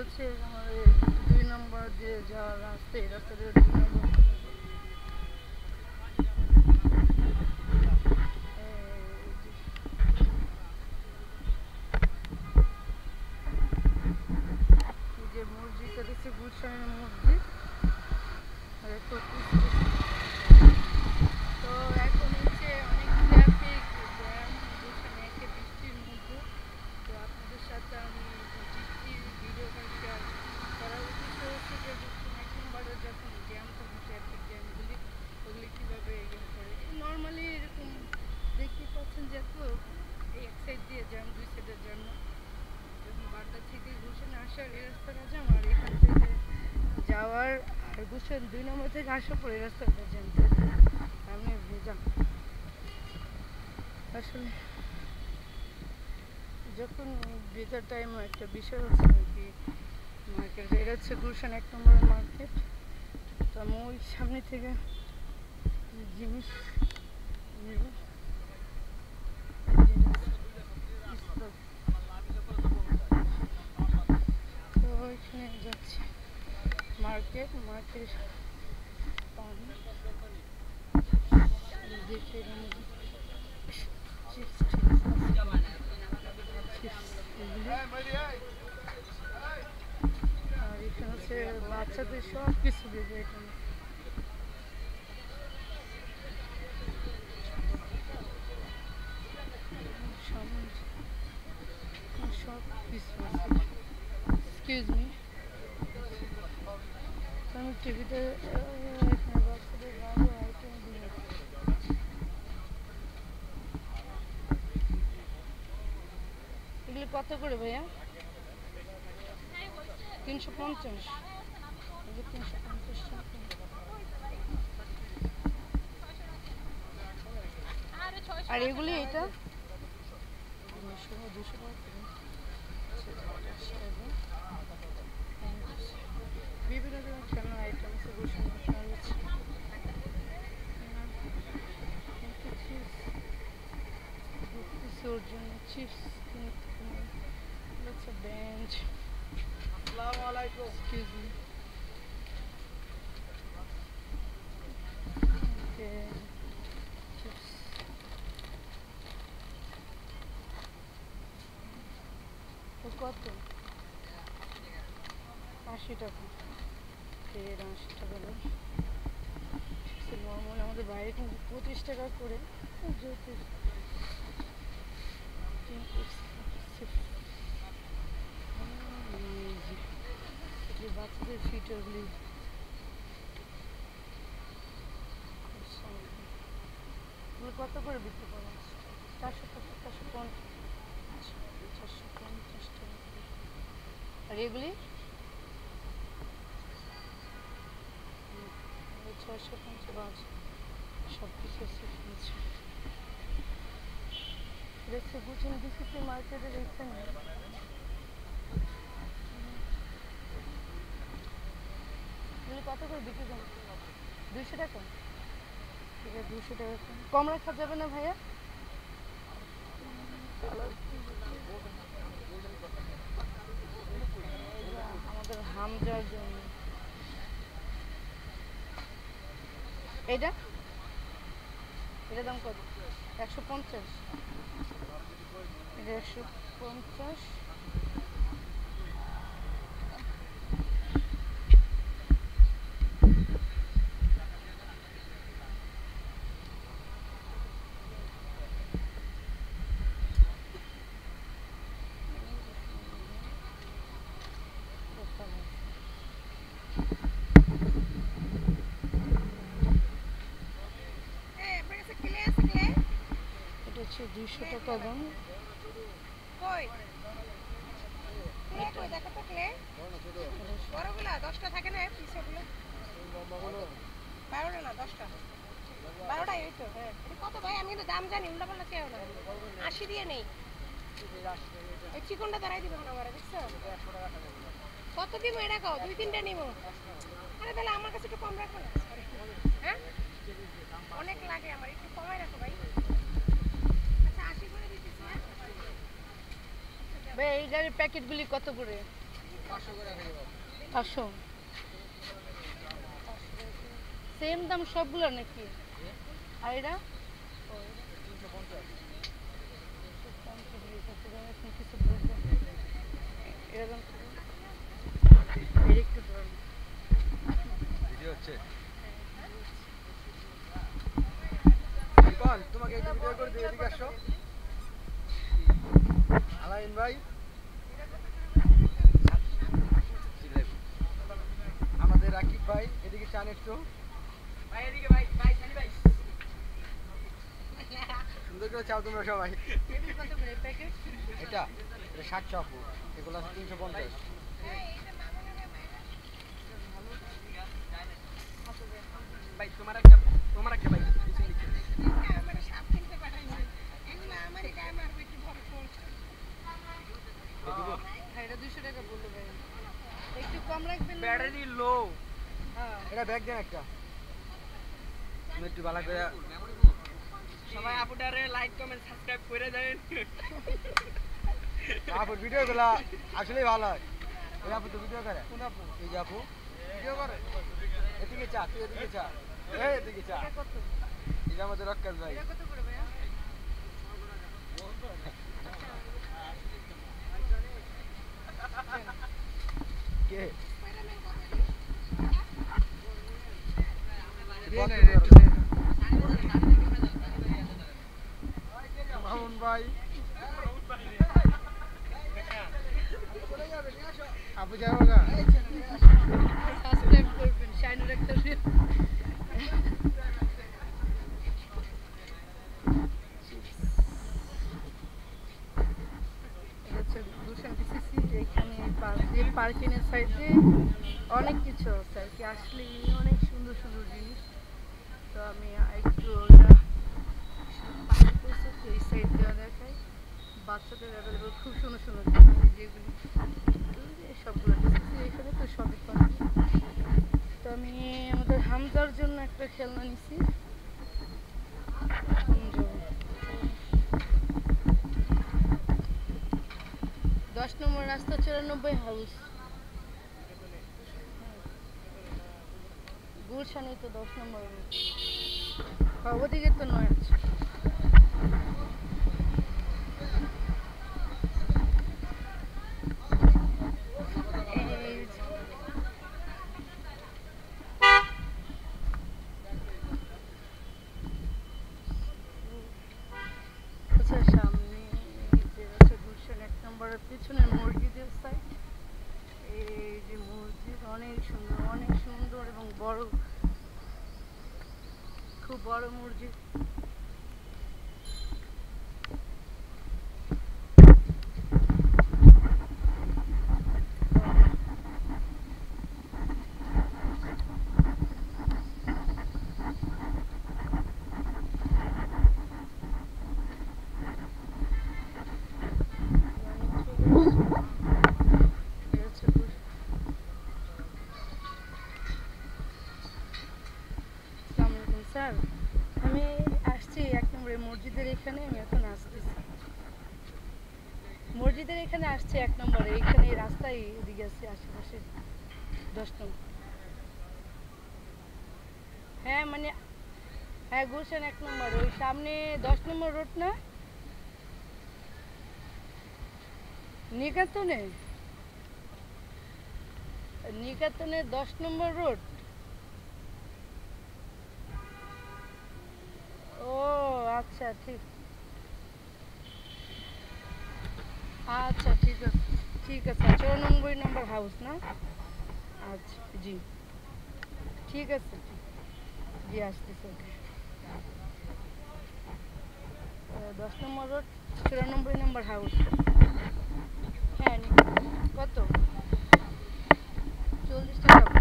হচ্ছে আমাদের 2 নম্বর যে যাওয়ার রাস্তা, এই রাস্তাটা 2 নম্বর। এই যে মসজিদটা দেখছি গুলশানের মসজিদ। তো এখন হচ্ছে অনেক ট্রাফিক জ্যাম গুলশানে একটা বৃষ্টির মধ্যে। তো আপনাদের সাথে আমি বৃষ্টির ভিডিওটা শেয়ার করার উদ্দেশ্য হচ্ছে যে গুলশান 1 নম্বরে যখন জ্যাম থাকে, ট্রাফিক জ্যামগুলি ওগুলি কীভাবে ইয়ে করে। নর্মালি এরকম দেখতে পাচ্ছেন যে তো এই এক সাইড দিয়ে জ্যাম, 2 সাইডের জ্যাম না। যখন বাড্ডা থেকে গুলশানে আসার এই রাস্তাটা জ্যাম, আর এখান থেকে যাওয়ার আর গুলশান 2 নম্বর থেকে আসার পর এই রাস্তাটা জ্যাম থাকে। আমি ভেজা আসলে যখন ভেজার টাইম একটা বিষয় হচ্ছে আর কি, মার্কেট এটা হচ্ছে গুলশান 1 নম্বরের মার্কেট। তো আমি ওই সামনে থেকে জিনিস নেব, তো ওইখানে যাচ্ছি মার্কেট পানি দেখে চিপস আর এখানে হচ্ছে বাচ্চাদের সব কিছু দেবে এখানে। সব কিছু আছে। এক্সকিউজ মি, আমি টিভিতে এখানে বাচ্চাদের ভালো আইটেম দিয়ে। এগুলি কত করে ভাইয়া? 350। 350 টাকা। আর এগুলি এটা 200 টাকা। বিভিন্ন ধরনের খেলনার আইটেম আছে, বসে ওর জন্য চিপস কিনতে বেঞ্চ। আসসালামু আলাইকুম। এক্সকিউজ মি, কত? 80 টাকা। 80 টাকা নর্মাল আমাদের বাইরে কিন্তু 25 টাকা করে। বাচ্চাদের ফিটারগুলি কত করে বিক্রি করা? 400 টাকা, 450 টাকা। আর এগুলি 650। সব কিছু আছে। দেখছি বুঝুন ডিসিসি মার্কেটের এখানে কত করে বিক্রি করেন? 200 টাকা। ঠিক আছে, 200 টাকা কম রাখা যাবে না ভাইয়া? আমাদের হামজার জন্য এটা দাম কত? 150। এটা 150। এটা হচ্ছে 200 টাকা দাম। বড়গুলা 10টা থাকে না, পিসগুলো 12টা না 10টা, 12টা। এই তো হ্যাঁ। কত ভাই? আমি তো দাম জানি, উল্টা পাল্টা চেয়েও না। 80 দিয়ে নেই। এই চিকনটা দাঁড়াই দিবেন আমার, বুঝছো? কত দিব এটা কও? 2-3টা নিব। আরে তাহলে আমার কাছে একটু কম রাখো না। হ্যাঁ, অনেক লাগে আমার, একটু কমাই রাখো ভাই। আচ্ছা 80 করে দিতেছি। ভাই এই গাড়ির প্যাকেটগুলি কত করে? 500 সেম দাম সবগুলো নাকি? আর এটা কিছু বুঝলাম এরকম একটু ভিডিও হচ্ছে তোমাকে একটু ভিডিও করে দিয়ে এদিকে আসো আলাইন ভাই আমাদের রাকিব ভাই এদিকে চান একটু ভাই এদিকে ভাই ভাই সানি ভাই সুন্দর করে চাও তোমরা সবাই কত করে প্যাকেট? এটা 60 আপু এগুলো 350 ভাই তোমার একটা ভাই পিছন দিকে আমার সাপ কিনতে পাঠাইছে এগুলো আমারই গায়ে মারবে কি ভরসা এটা 200 টাকা বললো ভাই, একটু কম রাখবেন না? ব্যাটারি লো হ্যাঁ এটা ব্যাগ দেন একটা তুমি একটু ভালো করে সবাই আপুটারে লাইক কমেন্ট সাবস্ক্রাইব করে দেন আপুর ভিডিওগুলো আসলেই ভালো হয় এই আপু তো ভিডিও করে কোন আপু এই যে আপু ভিডিও করে এদিকে চা তুই এদিকে চা এই এদিকে চা এটা কত? এটা আমাদের রক্কাস ভাই এটা কত করে ভাইয়া? কে মামুন ভাই আপু যাবো না সাবস্ক্রাইব করবেন শাইনুর একটা পার্কিংয়ের সাইডে অনেক কিছু আছে আর কি, আসলে অনেক সুন্দর সুন্দর জিনিস। তো আমি একটু এই সাইড দেওয়া দেখাই, বাচ্চাদের অ্যাভেলেবল খুব সুন্দর সুন্দর জিনিস যেগুলি সবগুলো দেখেছি এখানে, তো সবই পার্কিং। তো আমি আমাদের হামজার জন্য একটা খেলনা নিছি। 10 নম্বর রাস্তা 94 হাউস গুলশানে, তো 10 নম্বর ওদিকে তো নয় আছে। সামনে যে আছে গুলশান 1 নম্বরের পিছনের মসজিদের সাইড, এই যে মসজিদ অনেক সুন্দর এবং বড়, খুব বড় মসজিদ। স্যার আমি আসছি 1 নম্বরের মসজিদের এখানে, আমি এখন আসতেছি মসজিদের এখানে আসছি 1 নম্বরে, এখানে রাস্তায় এদিকে আছে আশেপাশে 10 নম্বর। হ্যাঁ মানে হ্যাঁ গুলশান 1 নম্বর, ওই সামনে 10 নম্বর রোড না, নিকেতনে 10 নম্বর রোড। ও আচ্ছা ঠিক আছে, 94 নম্বর হাউস না? আচ্ছা জি ঠিক আছে, জি আসতেছি। 10 নম্বর রোড 94 নম্বর হাউস। হ্যাঁ কত? 40 টাকা।